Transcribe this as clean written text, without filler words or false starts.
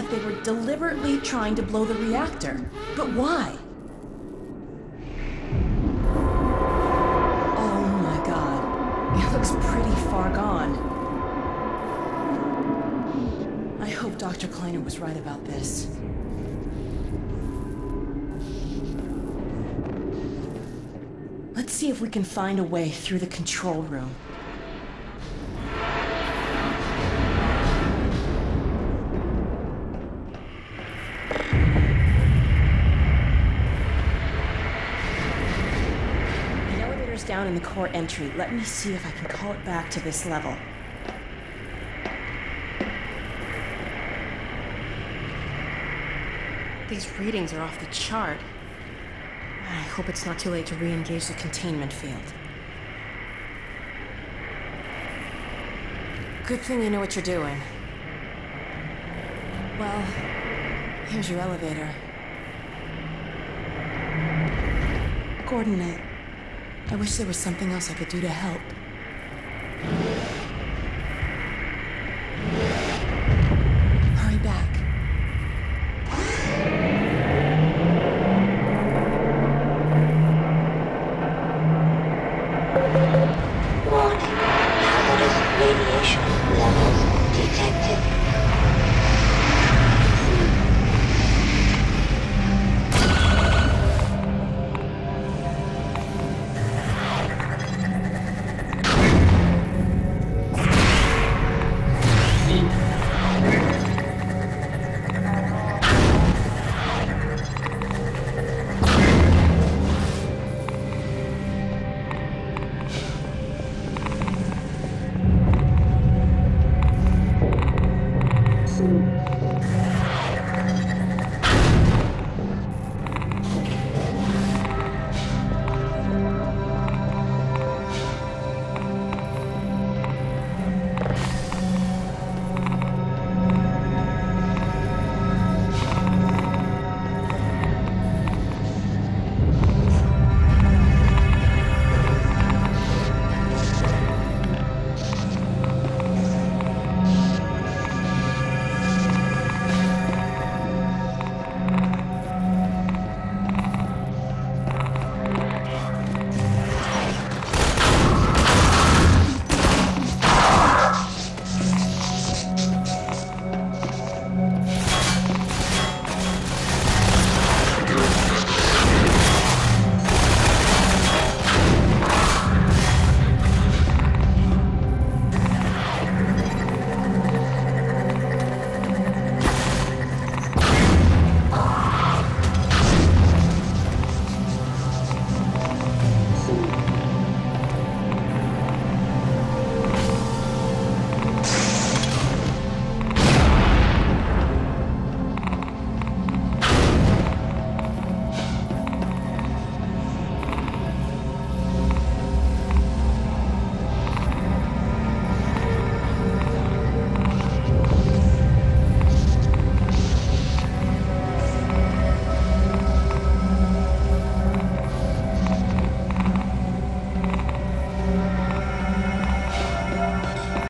like they were deliberately trying to blow the reactor. But why? Oh my god. It looks pretty far gone. I hope Dr. Kleiner was right about this. Let's see if we can find a way through the control room. The elevator's down in the core entry. Let me see if I can call it back to this level. These readings are off the chart. I hope it's not too late to re-engage the containment field. Good thing you know what you're doing. Well, here's your elevator. Gordon, I wish there was something else I could do to help. Hurry back. Warning. Hazardous radiation levels detected.